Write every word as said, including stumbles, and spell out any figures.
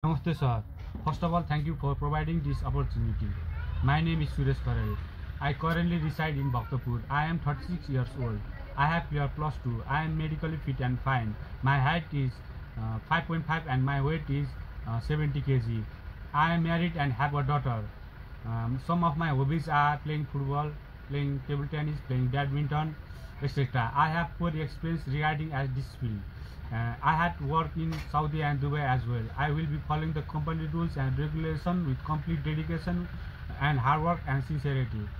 Namaste sir. First of all, thank you for providing this opportunity. My name is Suresh Karare. I currently reside in Bhaktapur. I am thirty-six years old. I have cleared plus two. I am medically fit and fine. My height is uh, five point five and my weight is uh, seventy kilograms. I am married and have a daughter. Um, some of my hobbies are playing football, playing table tennis, playing badminton, et cetera. I have poor experience regarding as this field. Uh, I had worked in Saudi and Dubai as well. I will be following the company rules and regulation with complete dedication and hard work and sincerity.